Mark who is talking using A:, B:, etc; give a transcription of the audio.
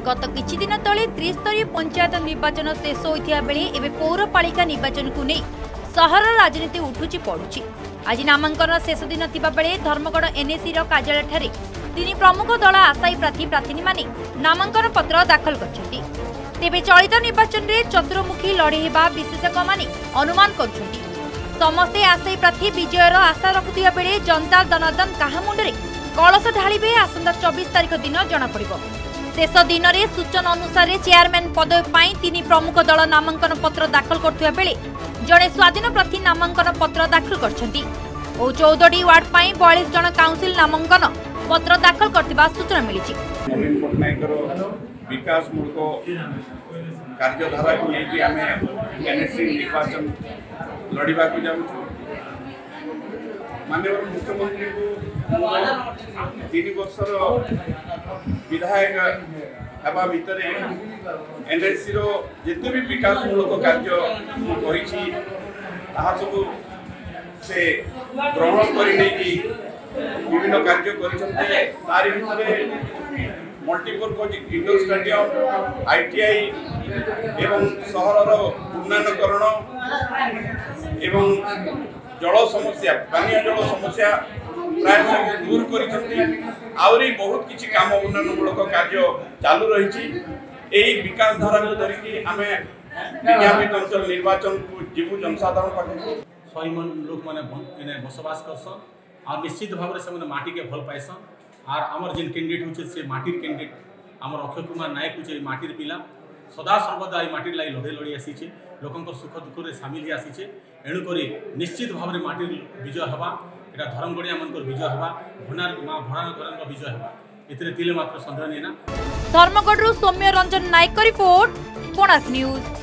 A: गत किछि दिन तले त्रिस्तरीय पंचायत निर्वाचन शेष होइथिया बेले एबे पौरपालिका निर्वाचन को नहीं सहर राजनीति उठुची पड़ुची। आज नामांकन शेष दिन थिबा बेले धर्मगढ़ एनएसी कार्यालय ठारे तीन प्रमुख दल आशायी प्रार्थी माने नामांकन पत्र दाखल करछथि। तेबे चलित निर्वाचन रे चतुर्मुखी लड़े हेबा विशेषज्ञ माने अनुमान करछथि। समस्ते आशायी प्रार्थी विजयर आशा रखुथिया बेले जनता दनादन काहा मुंडरे कलश ढालिबे आसंता 24 तारिख दिन जना पड़िबो। शेष दिन में सूचना अनुसार चेयरमैन पद पर तीन प्रमुख दल नामांकन पत्र दाखल करथिबा बेले जड़े स्वाधीन प्रार्थी नामांकन पत्र दाखल करछथि और 14टी वार्ड पर 42 जन काउंसिल नामांकन पत्र दाखल करथिबा सूचना मिलिछि।
B: नवीन पट्टनायक विकासमूलक कार्यधारा को लेकिन आम एनएससी निर्वाचन लड़वा को जाऊँ। माननीय मुख्यमंत्री को 3 वर्षर विधायक हवा भितर एनएससी जिते भी विकासमूलक कार्य सब से ग्रहण कर विभिन्न कार्य कर मल्टीपर्पज इंडोर स्टेडियम आईटीआई एवं सहर उन्नयनकरण एवं जल समस्या पानीय जल समस्या प्राय सब दूर कर बहुत किसी काम उन्नयनमूलक कार्य चालू रही। विकास धारा को धरिकी आम विज्ञापित अंचल निर्वाचन को जीवु जनसाधारण पाख
C: 100 मन लोक मैंने बसवास करसन और निश्चित भाव से माटी के भल पाइसन और आमर जिन कैंडिडेट होचे से माटीर कैंडिडेट आमर अक्षय कुमार नायक होचे माटीर पिला सदा सर्वदा ये माटीर लाई लड़े लड़ी आसीचे लोकंकर सुख दुख रे सामिल ही आसीचे। एणुकरी निश्चित भाव में माटीर विजय हवा एटा धर्मगढ़िया मनकर विजय हवा भनार मां भरानकर विजय हवा एतिरे तिले मात्र संदेह नहीं ना।
A: Dharmagarh Soumya Ranjan Nayak report Konark news.